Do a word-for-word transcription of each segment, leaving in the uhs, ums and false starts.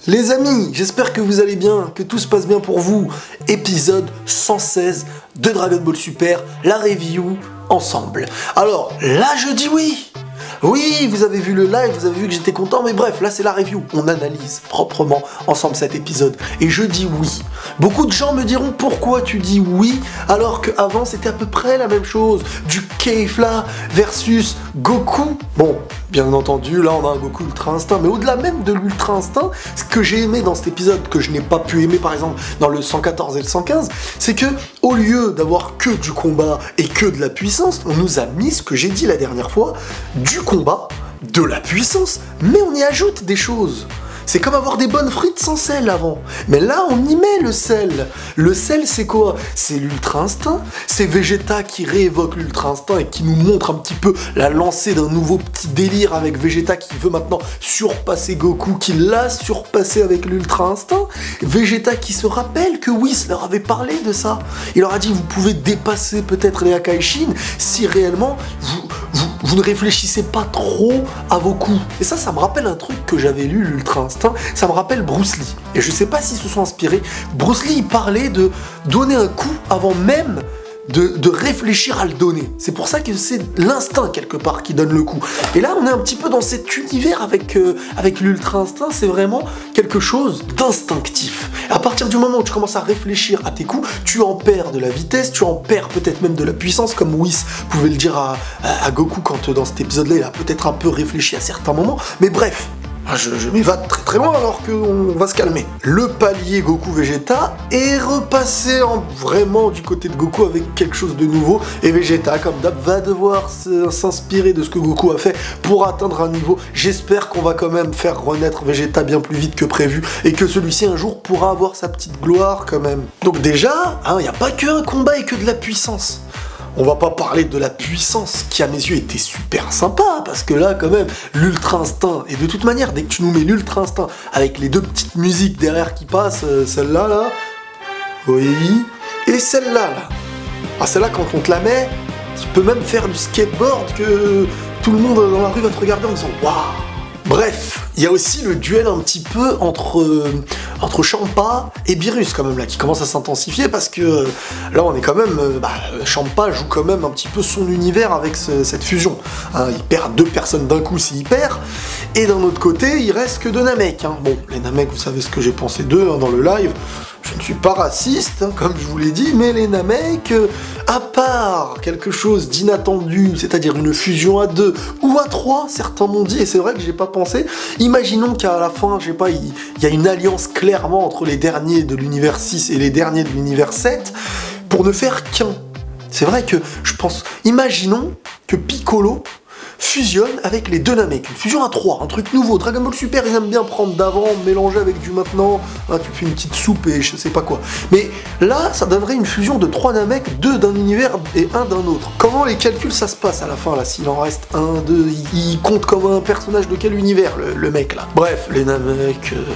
Les amis, j'espère que vous allez bien, que tout se passe bien pour vous. Épisode cent seize de Dragon Ball Super, la review ensemble. Alors, là je dis oui. Oui, vous avez vu le live, vous avez vu que j'étais content, mais bref, là c'est la review. On analyse proprement ensemble cet épisode. Et je dis oui. Beaucoup de gens me diront pourquoi tu dis oui, alors qu'avant c'était à peu près la même chose. Du Kefla versus Goku. Bon, bien entendu, là on a un Goku Ultra Instinct, mais au-delà même de l'Ultra Instinct, ce que j'ai aimé dans cet épisode, que je n'ai pas pu aimer par exemple dans le cent quatorze et le cent quinze, c'est que au lieu d'avoir que du combat et que de la puissance, on nous a mis ce que j'ai dit la dernière fois, du combat, de la puissance, mais on y ajoute des choses. C'est comme avoir des bonnes frites sans sel avant. Mais là, on y met le sel. Le sel, c'est quoi? C'est l'Ultra Instinct. C'est Vegeta qui réévoque l'Ultra Instinct et qui nous montre un petit peu la lancée d'un nouveau petit délire avec Vegeta qui veut maintenant surpasser Goku, qui l'a surpassé avec l'Ultra Instinct. Vegeta qui se rappelle que Whis leur avait parlé de ça. Il leur a dit, vous pouvez dépasser peut-être les Akaishin si réellement vous... vous Vous ne réfléchissez pas trop à vos coups. Et ça, ça me rappelle un truc que j'avais lu, l'Ultra Instinct, ça me rappelle Bruce Lee. Et je sais pas s'ils se sont inspirés. Bruce Lee, il parlait de donner un coup avant même de, de réfléchir à le donner. C'est pour ça que c'est l'instinct, quelque part, qui donne le coup. Et là, on est un petit peu dans cet univers avec, euh, avec l'Ultra Instinct, c'est vraiment quelque chose d'instinctif. À partir du moment où tu commences à réfléchir à tes coups, tu en perds de la vitesse, tu en perds peut-être même de la puissance, comme Whis pouvait le dire à, à, à Goku quand euh, dans cet épisode-là, il a peut-être un peu réfléchi à certains moments. Mais bref, je, je m'évade très très loin alors qu'on va se calmer. Le palier Goku Vegeta est repassé en vraiment du côté de Goku avec quelque chose de nouveau. Et Vegeta, comme d'hab, va devoir s'inspirer de ce que Goku a fait pour atteindre un niveau. J'espère qu'on va quand même faire renaître Vegeta bien plus vite que prévu et que celui-ci un jour pourra avoir sa petite gloire quand même. Donc déjà, il n'y a pas qu'un combat et que de la puissance. On va pas parler de la puissance qui à mes yeux était super sympa, parce que là quand même, l'Ultra Instinct, et de toute manière, dès que tu nous mets l'Ultra Instinct avec les deux petites musiques derrière qui passent, euh, celle-là là, oui, et celle-là là, ah celle-là quand on te la met, tu peux même faire du skateboard que tout le monde dans la rue va te regarder en disant waouh. Bref, il y a aussi le duel un petit peu entre, euh, entre Champa et Beerus quand même là, qui commence à s'intensifier parce que euh, là on est quand même, euh, bah, Champa joue quand même un petit peu son univers avec ce, cette fusion. Hein, il perd deux personnes d'un coup s'il perd, et d'un autre côté il reste que deux Namek. Hein. Bon, les Namek, vous savez ce que j'ai pensé d'eux hein, dans le live. Je ne suis pas raciste, hein, comme je vous l'ai dit, mais les Namek, euh, à part quelque chose d'inattendu, c'est-à-dire une fusion à deux ou à trois, certains m'ont dit, et c'est vrai que j'ai pas pensé, imaginons qu'à la fin, je sais pas, il y, y a une alliance clairement entre les derniers de l'univers six et les derniers de l'univers sept, pour ne faire qu'un. C'est vrai que je pense, imaginons que Piccolo fusionne avec les deux Namek, une fusion à trois, un truc nouveau. Dragon Ball Super, ils aiment bien prendre d'avant, mélanger avec du maintenant, hein, tu fais une petite soupe et je sais pas quoi. Mais là, ça donnerait une fusion de trois Namek, deux d'un univers et un d'un autre. Comment les calculs ça se passe à la fin là, s'il en reste un, deux, il, il compte comme un personnage de quel univers le, le mec là? Bref, les Namek... Euh...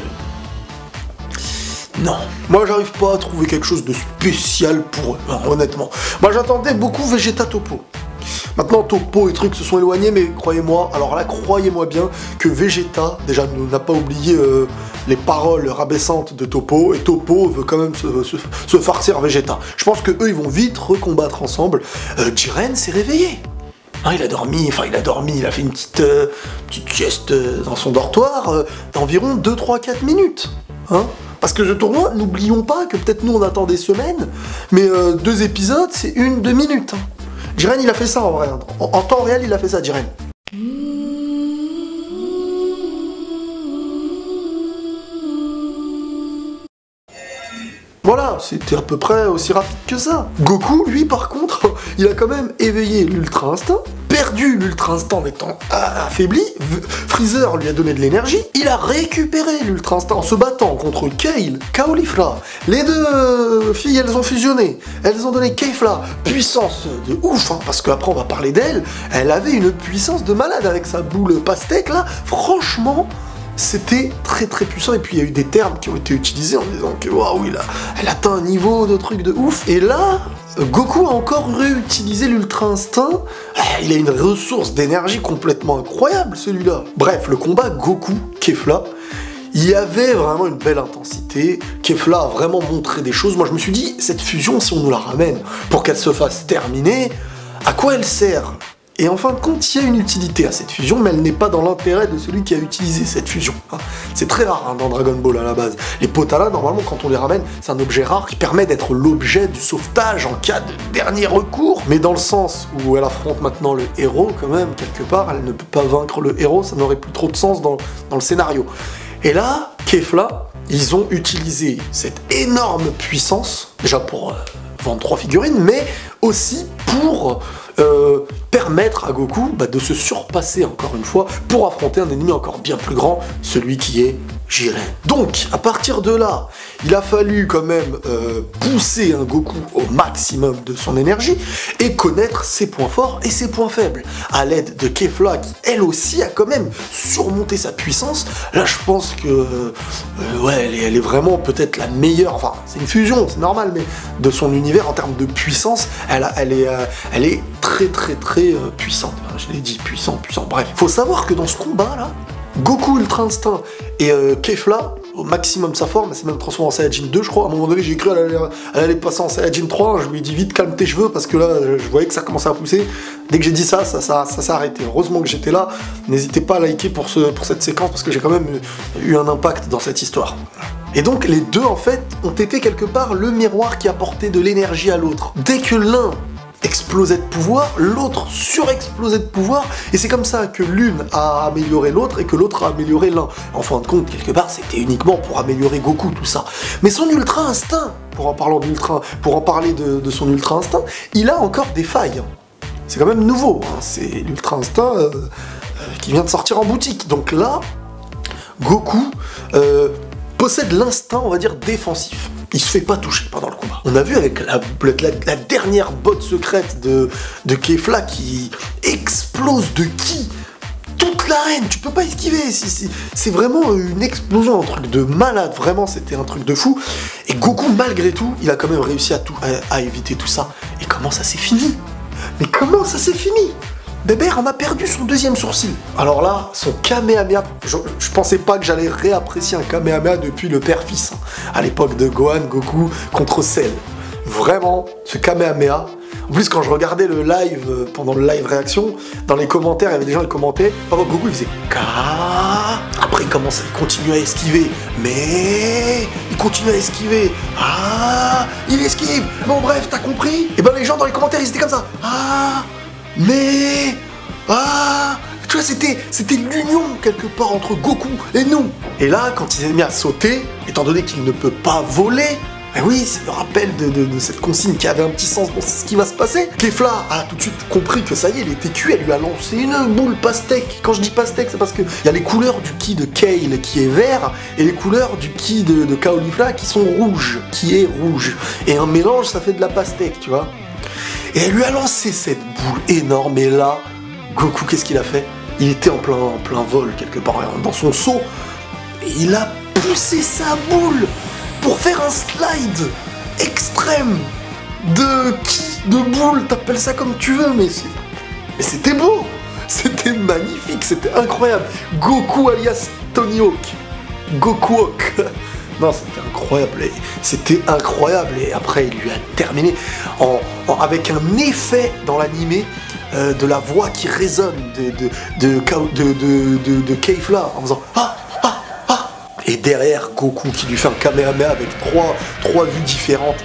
Non, moi j'arrive pas à trouver quelque chose de spécial pour eux, hein, honnêtement. Moi j'attendais beaucoup Vegeta Toppo. Maintenant, Toppo et trucs se sont éloignés, mais croyez-moi, alors là, croyez-moi bien que Vegeta, déjà, n'a pas oublié euh, les paroles rabaissantes de Toppo, et Toppo veut quand même se, se, se farcir Vegeta. Je pense que eux, ils vont vite recombattre ensemble. Euh, Jiren s'est réveillé. Hein, il a dormi, enfin il a dormi, il a fait une petite, euh, petite sieste euh, dans son dortoir euh, d'environ deux, trois, quatre minutes. Hein, parce que ce tournoi, n'oublions pas que peut-être nous on attend des semaines, mais euh, deux épisodes, c'est une, deux minutes. Hein. Jiren il a fait ça en vrai, en, en temps réel il a fait ça Jiren. Voilà, c'était à peu près aussi rapide que ça. Goku, lui par contre, il a quand même éveillé l'Ultra Instinct, perdu l'Ultra Instinct en étant affaibli, Freezer lui a donné de l'énergie, il a récupéré l'Ultra Instinct en se battant contre Kale, Caulifla. Les deux filles, elles ont fusionné, elles ont donné Kefla, puissance de ouf, hein, parce qu'après on va parler d'elle, elle avait une puissance de malade avec sa boule pastèque là, franchement... C'était très très puissant, et puis il y a eu des termes qui ont été utilisés en disant que waouh, il a, elle atteint un niveau de truc de ouf. Et là, Goku a encore réutilisé l'Ultra Instinct. Il a une ressource d'énergie complètement incroyable celui-là. Bref, le combat Goku-Kefla, Il y avait vraiment une belle intensité, Kefla a vraiment montré des choses. Moi je me suis dit, cette fusion, si on nous la ramène pour qu'elle se fasse terminer, à quoi elle sert? Et en fin de compte, il y a une utilité à cette fusion, mais elle n'est pas dans l'intérêt de celui qui a utilisé cette fusion. Hein. C'est très rare hein, dans Dragon Ball à la base. Les Potala, normalement, quand on les ramène, c'est un objet rare qui permet d'être l'objet du sauvetage en cas de dernier recours. Mais dans le sens où elle affronte maintenant le héros, quand même, quelque part, elle ne peut pas vaincre le héros, ça n'aurait plus trop de sens dans, dans le scénario. Et là, Kefla, ils ont utilisé cette énorme puissance, déjà pour euh, vendre trois figurines, mais aussi pour euh, permettre à Goku bah, de se surpasser encore une fois pour affronter un ennemi encore bien plus grand, celui qui est Jiren. Donc, à partir de là, il a fallu quand même euh, pousser un Goku au maximum de son énergie et connaître ses points forts et ses points faibles. À l'aide de Kefla, qui elle aussi a quand même surmonté sa puissance, là je pense que euh, ouais, elle est, elle est vraiment peut-être la meilleure, enfin c'est une fusion, c'est normal, mais de son univers en termes de puissance, elle, a, elle, est, euh, elle est très très très euh, puissante. Je l'ai dit, puissant, puissant, bref. Faut savoir que dans ce combat là, Goku Ultra Instinct et euh, Kefla, au maximum de sa forme, elle s'est même transformée en Saiyajin deux, je crois. À un moment donné, j'ai cru qu'elle allait, elle allait passer en Saiyajin trois. Je lui ai dit vite, calme tes cheveux, parce que là, je voyais que ça commençait à pousser. Dès que j'ai dit ça, ça, ça, ça s'est arrêté. Heureusement que j'étais là. N'hésitez pas à liker pour, ce, pour cette séquence, parce que j'ai quand même eu un impact dans cette histoire. Et donc, les deux, en fait, ont été quelque part le miroir qui apportait de l'énergie à l'autre. Dès que l'un explosait de pouvoir, l'autre surexplosait de pouvoir, et c'est comme ça que l'une a amélioré l'autre et que l'autre a amélioré l'un. En fin de compte, quelque part, c'était uniquement pour améliorer Goku, tout ça. Mais son Ultra Instinct, pour en, parlant d'ultra, pour en parler de, de son Ultra Instinct, il a encore des failles. C'est quand même nouveau, hein. C'est l'Ultra Instinct euh, euh, qui vient de sortir en boutique. Donc là, Goku euh, possède l'instinct, on va dire, défensif. Il se fait pas toucher pendant le combat. On a vu avec la, la, la dernière botte secrète de, de Kefla qui explose de ki toute l'arène. Tu peux pas esquiver. C'est vraiment une explosion, un truc de malade. Vraiment, c'était un truc de fou. Et Goku, malgré tout, il a quand même réussi à, tout, à, à éviter tout ça. Et comment ça s'est fini? Mais comment ça s'est fini? Bébert en a perdu son deuxième sourcil. Alors là, son Kamehameha, je, je pensais pas que j'allais réapprécier un Kamehameha depuis le père-fils, hein, à l'époque de Gohan, Goku contre Cell. Vraiment, ce Kamehameha. En plus, quand je regardais le live, euh, pendant le live réaction, dans les commentaires, il y avait des gens qui commentaient, par contre, Goku il faisait Ka. Après, il commençait, il continuait à esquiver, mais il continue à esquiver. Ah, il esquive. Bon, bref, t'as compris? Et ben les gens dans les commentaires, ils étaient comme ça. Ah. Mais... Ah... Tu vois, c'était c'était l'union, quelque part, entre Goku et nous. Et là, quand il s'est mis à sauter, étant donné qu'il ne peut pas voler, ben oui, c'est le rappel de, de, de cette consigne qui avait un petit sens pour ce qui va se passer. Kefla a tout de suite compris que ça y est, il était cuit, elle lui a lancé une boule pastèque. Quand je dis pastèque, c'est parce qu'il y a les couleurs du ki de Kale qui est vert, et les couleurs du ki de, de Caulifla qui sont rouges, qui est rouge. Et un mélange, ça fait de la pastèque, tu vois. Et elle lui a lancé cette boule énorme, et là, Goku, qu'est-ce qu'il a fait? Il était en plein, en plein vol, quelque part, dans son saut, et il a poussé sa boule pour faire un slide extrême de ki, de boule, t'appelles ça comme tu veux, mais c'était beau, c'était magnifique, c'était incroyable. Goku alias Tony Hawk, Goku Hawk. Non, c'était incroyable, c'était incroyable, et après il lui a terminé en, en, avec un effet dans l'animé euh, de la voix qui résonne de, de, de, de, de, de, de Kefla en faisant ah, ah, ah, et derrière Goku qui lui fait un Kamehameha avec trois, trois vues différentes.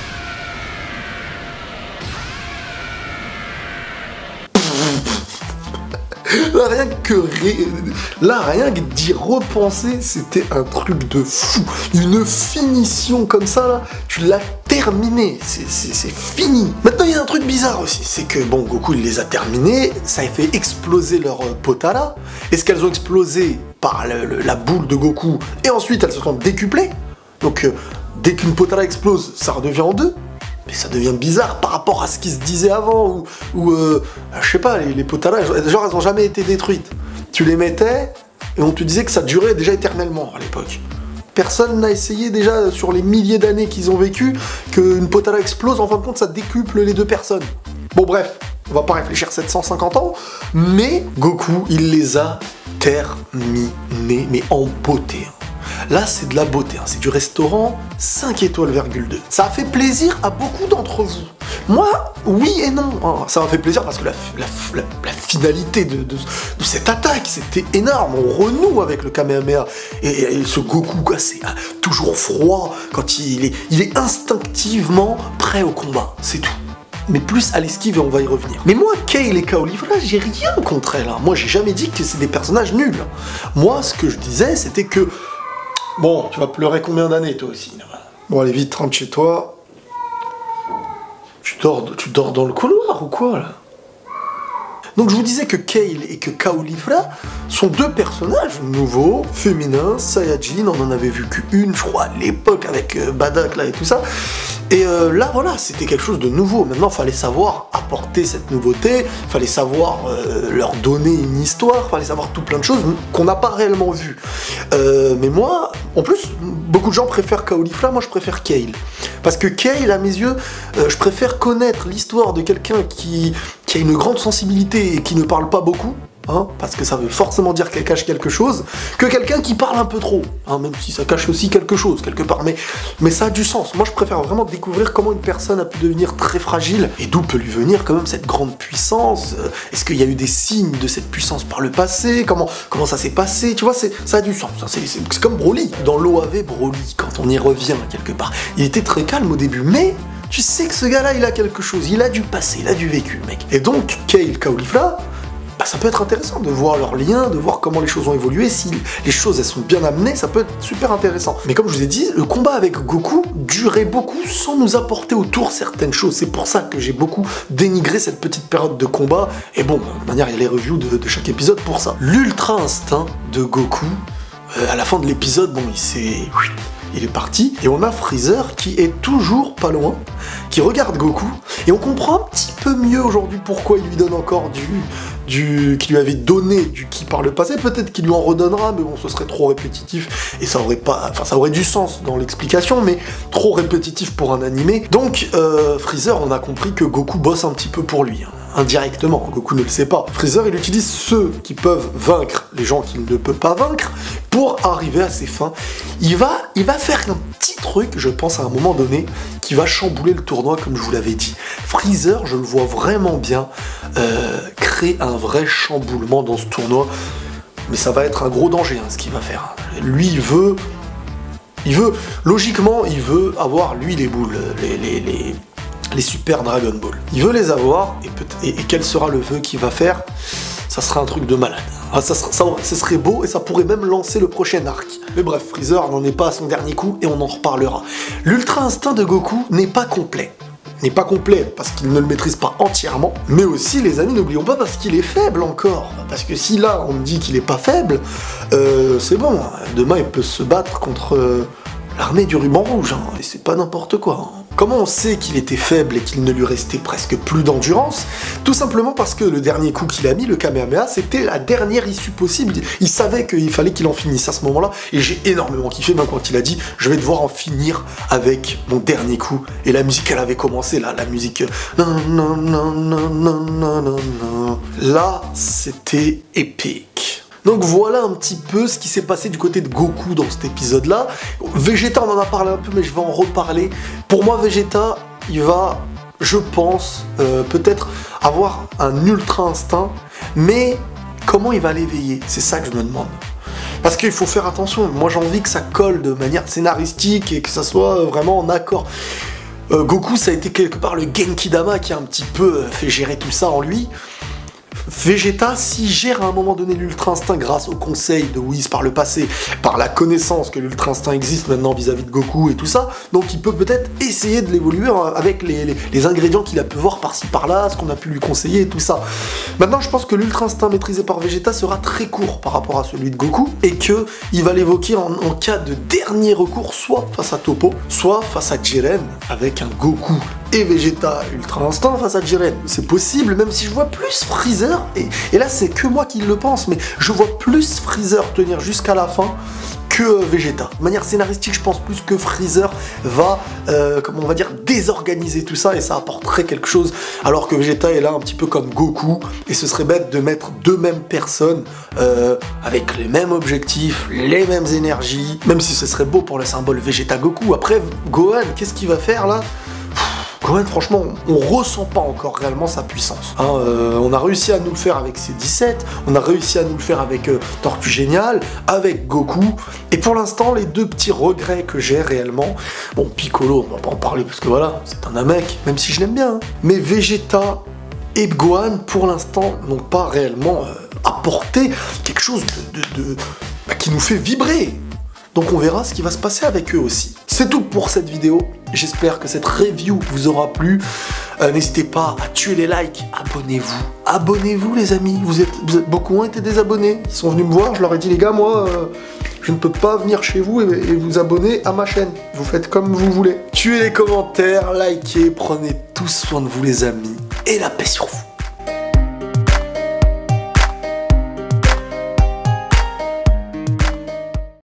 Là, rien que là, rien que d'y repenser, c'était un truc de fou. Une finition comme ça, là, tu l'as terminé, c'est fini. Maintenant, il y a un truc bizarre aussi, c'est que, bon, Goku, il les a terminés, ça a fait exploser leur euh, Potala. Est-ce qu'elles ont explosé par le, le, la boule de Goku, et ensuite elles se sont décuplées? Donc, euh, dès qu'une Potala explose, ça redevient en deux. Mais ça devient bizarre par rapport à ce qui se disait avant, ou, ou euh, je sais pas, les, les Potala, genre elles ont jamais été détruites. Tu les mettais, et on te disait que ça durait déjà éternellement à l'époque. Personne n'a essayé déjà, sur les milliers d'années qu'ils ont vécu, qu'une Potala explose, en fin de compte ça décuple les deux personnes. Bon bref, on va pas réfléchir sept cent cinquante ans, mais Goku, il les a terminés, mais en beauté. Là, c'est de la beauté, hein. C'est du restaurant cinq étoiles, virgule deux. Ça a fait plaisir à beaucoup d'entre vous. Moi, oui et non. Hein. Ça m'a fait plaisir parce que la, la, la, la finalité de, de, de cette attaque, c'était énorme. On renoue avec le Kamehameha. Et, et, et ce Goku, quoi, c'est hein, toujours froid quand il est, il est instinctivement prêt au combat. C'est tout. Mais plus à l'esquive et on va y revenir. Mais moi, Kale et Caulifla, j'ai rien contre elle. Hein. Moi, j'ai jamais dit que c'est des personnages nuls. Moi, ce que je disais, c'était que... Bon, tu vas pleurer combien d'années, toi aussi là. Bon, allez, vite, rentre chez toi. Tu dors, tu dors dans le couloir ou quoi, là? Donc je vous disais que Kale et que Caulifla sont deux personnages nouveaux, féminins, Saiyajin, on en avait vu qu'une, je crois, à l'époque avec euh, Badak là et tout ça. Et euh, là, voilà, c'était quelque chose de nouveau. Maintenant, il fallait savoir apporter cette nouveauté, il fallait savoir euh, leur donner une histoire, il fallait savoir tout plein de choses qu'on n'a pas réellement vues. Euh, mais moi, en plus, beaucoup de gens préfèrent Caulifla, moi je préfère Kale. Parce que Kale, à mes yeux, euh, je préfère connaître l'histoire de quelqu'un qui, qui a une grande sensibilité et qui ne parle pas beaucoup, hein, parce que ça veut forcément dire qu'elle cache quelque chose, que quelqu'un qui parle un peu trop, hein, même si ça cache aussi quelque chose, quelque part, mais, mais ça a du sens. Moi, je préfère vraiment découvrir comment une personne a pu devenir très fragile, et d'où peut lui venir quand même cette grande puissance. Est-ce qu'il y a eu des signes de cette puissance par le passé? Comment, comment ça s'est passé? Tu vois, ça a du sens. C'est comme Broly. Dans l'O A V, Broly, quand on y revient quelque part, il était très calme au début, mais... tu sais que ce gars-là, il a quelque chose, il a du passé, il a du vécu, mec. Et donc, Kale, Caulifla, bah, ça peut être intéressant de voir leurs liens, de voir comment les choses ont évolué, si les choses elles sont bien amenées, ça peut être super intéressant. Mais comme je vous ai dit, le combat avec Goku durait beaucoup sans nous apporter autour certaines choses. C'est pour ça que j'ai beaucoup dénigré cette petite période de combat. Et bon, de manière, il y a les reviews de, de chaque épisode pour ça. L'ultra instinct de Goku, euh, à la fin de l'épisode, bon, il s'est... il est parti, et on a Freezer qui est toujours pas loin, qui regarde Goku, et on comprend un petit peu mieux aujourd'hui pourquoi il lui donne encore du... du qu'il lui avait donné du ki par le passé, peut-être qu'il lui en redonnera, mais bon, ce serait trop répétitif, et ça aurait pas... enfin, ça aurait du sens dans l'explication, mais trop répétitif pour un animé. Donc, euh, Freezer, on a compris que Goku bosse un petit peu pour lui, hein. Indirectement, Goku ne le sait pas. Freezer, il utilise ceux qui peuvent vaincre les gens qu'il ne peut pas vaincre pour arriver à ses fins. Il va, il va faire un petit truc, je pense, à un moment donné, qui va chambouler le tournoi, comme je vous l'avais dit. Freezer, je le vois vraiment bien euh, créer un vrai chamboulement dans ce tournoi, mais ça va être un gros danger, hein, ce qu'il va faire. Lui, il veut... Il veut... Logiquement, il veut avoir, lui, les boules, les... les, les les super Dragon Ball. Il veut les avoir, et, peut et, et quel sera le vœu qu'il va faire? Ça sera un truc de malade. Ah, ça, sera, ça, ça serait beau, et ça pourrait même lancer le prochain arc. Mais bref, Freezer n'en est pas à son dernier coup, et on en reparlera. L'ultra instinct de Goku n'est pas complet. N'est pas complet parce qu'il ne le maîtrise pas entièrement, mais aussi, les amis, n'oublions pas, parce qu'il est faible encore. Parce que si là, on me dit qu'il est pas faible, euh, c'est bon, demain, il peut se battre contre... Euh, l'armée du ruban rouge, hein, et c'est pas n'importe quoi. Hein. Comment on sait qu'il était faible et qu'il ne lui restait presque plus d'endurance? Tout simplement parce que le dernier coup qu'il a mis, le Kamehameha, c'était la dernière issue possible. Il savait qu'il fallait qu'il en finisse à ce moment-là, et j'ai énormément kiffé, même quand il a dit « je vais devoir en finir avec mon dernier coup ». Et la musique, elle avait commencé, là, la musique... Non, non, non, non, non, non, non. Là, c'était épique. Donc voilà un petit peu ce qui s'est passé du côté de Goku dans cet épisode-là. Vegeta, on en a parlé un peu, mais je vais en reparler. Pour moi, Vegeta, il va, je pense, euh, peut-être avoir un ultra instinct, mais comment il va l'éveiller? C'est ça que je me demande. Parce qu'il faut faire attention, moi j'ai envie que ça colle de manière scénaristique et que ça soit vraiment en accord. Euh, Goku, ça a été quelque part le Genki-Dama qui a un petit peu fait gérer tout ça en lui. Vegeta, s'il gère à un moment donné l'ultra instinct grâce au conseil de Whis par le passé, par la connaissance que l'ultra instinct existe maintenant vis-à-vis de Goku et tout ça, donc il peut peut-être essayer de l'évoluer avec les, les, les ingrédients qu'il a pu voir par-ci par-là, ce qu'on a pu lui conseiller et tout ça. Maintenant, je pense que l'ultra instinct maîtrisé par Vegeta sera très court par rapport à celui de Goku, et que il va l'évoquer en, en cas de dernier recours, soit face à Toppo, soit face à Jiren, avec un Goku et Vegeta ultra instinct face à Jiren. C'est possible, même si je vois plus Freezer, et, et là c'est que moi qui le pense, mais je vois plus Freezer tenir jusqu'à la fin que euh, Vegeta. De manière scénaristique, je pense plus que Freezer va, euh, comment on va dire, désorganiser tout ça et ça apporterait quelque chose, alors que Vegeta est là un petit peu comme Goku, et ce serait bête de mettre deux mêmes personnes euh, avec les mêmes objectifs, les mêmes énergies, même si ce serait beau pour le symbole Vegeta-Goku. Après, Gohan, qu'est-ce qu'il va faire là? Gohan, franchement, on ressent pas encore réellement sa puissance. Hein, euh, on a réussi à nous le faire avec ses dix-sept, on a réussi à nous le faire avec euh, Tortue Géniale, avec Goku, et pour l'instant, les deux petits regrets que j'ai réellement, bon, Piccolo, on va pas en parler parce que voilà, c'est un mec, même si je l'aime bien, hein, mais Vegeta et Gohan, pour l'instant, n'ont pas réellement euh, apporté quelque chose de, de, de bah, qui nous fait vibrer. Donc on verra ce qui va se passer avec eux aussi. C'est tout pour cette vidéo. J'espère que cette review vous aura plu. Euh, N'hésitez pas à tuer les likes. Abonnez-vous. Abonnez-vous les amis. Vous êtes, vous êtes, beaucoup ont été désabonnés. Ils sont venus me voir. Je leur ai dit les gars, moi, euh, je ne peux pas venir chez vous et, et vous abonner à ma chaîne. Vous faites comme vous voulez. Tuez les commentaires, likez, prenez tous soin de vous les amis. Et la paix sur vous.